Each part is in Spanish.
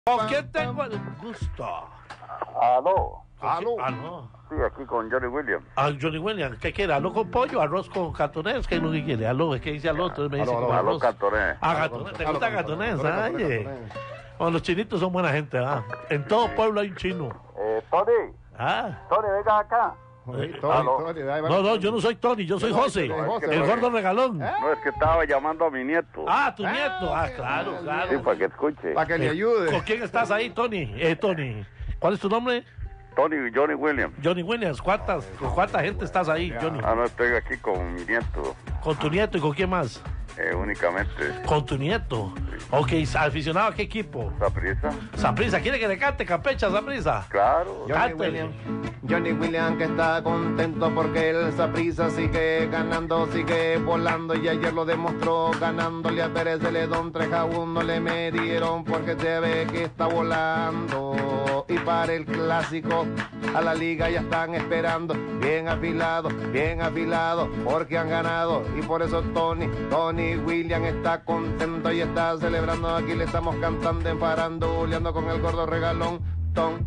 ¿Con quién tengo el gusto? Aló. ¿Aló? ¿Aló? Sí, aquí con Johnny Williams. Ah, Johnny Williams, ¿qué quiere? ¿Aló con pollo? ¿Arroz con catonés? ¿Qué es lo que quiere? ¿Aló? Es que dice aló, entonces me dice con Aló, arroz. catonés. Ah, gatonés, ¿te gusta gatonés? Oye. Bueno, los chinitos son buena gente, ¿ah? En todo pueblo hay un chino. Tony, Ah. Tony, venga acá. No, yo no soy Tony, yo soy José, el gordo regalón. No, es que estaba llamando a mi nieto. Ah, tu nieto. Ah, claro, Sí, claro. para que escuche. Para que le ayude. ¿Con quién estás ahí, Tony? Tony. ¿Cuál es tu nombre? Johnny Williams. Johnny Williams. ¿Con cuánta gente estás ahí, Johnny? Ah, no, estoy aquí con mi nieto. ¿Con tu nieto y con quién más? Únicamente. Con tu nieto. Ok, ¿aficionado a qué equipo? ¿Saprissa? Saprissa, ¿quiere que le cante Campecha, Saprissa? Claro. Johnny Williams que está contento porque el Saprissa sigue ganando, sigue volando y ayer lo demostró ganándole a Pérez de Ledón 3-1 le medieron porque se ve que está volando y para el clásico a la liga ya están esperando bien afilado porque han ganado y por eso Tony Williams está contento y está celebrando. Aquí le estamos cantando en faranduleando con el gordo regalón ton.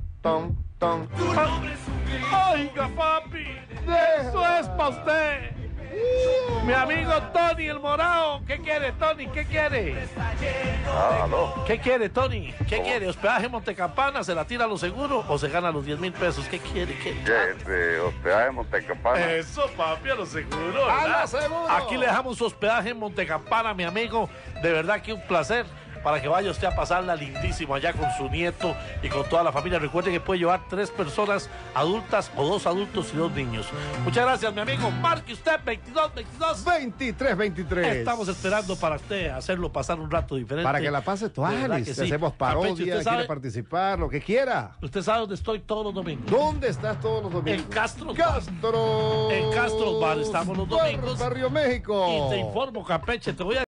Oiga, papi, eso es para usted. Mi amigo Tony el Morao. ¿Qué quiere, Tony? ¿Qué quiere? Aló. ¿Qué quiere, Tony? ¿Qué quiere? ¿Hospedaje en Montecampana? ¿Se la tira a lo seguro o se gana los 10,000 pesos? ¿Qué quiere? Hospedaje en Montecampana. Eso, papi, a lo seguro, ¡A ¿verdad? lo seguro! Aquí le dejamos su hospedaje en Montecampana, mi amigo. De verdad que un placer. Para que vaya usted a pasarla lindísimo allá con su nieto y con toda la familia. Recuerde que puede llevar 3 personas adultas o 2 adultos y 2 niños. Muchas gracias, mi amigo. Marque usted 23. Estamos esperando para usted hacerlo pasar un rato diferente. Para que la pase Tuanis. Sí. Hacemos parodia, quiere participar, lo que quiera. Usted sabe dónde estoy todos los domingos. ¿Dónde estás todos los domingos? En Castro. En Castro Bar estamos los domingos. Barrio México. Y te informo, Campeche, te voy a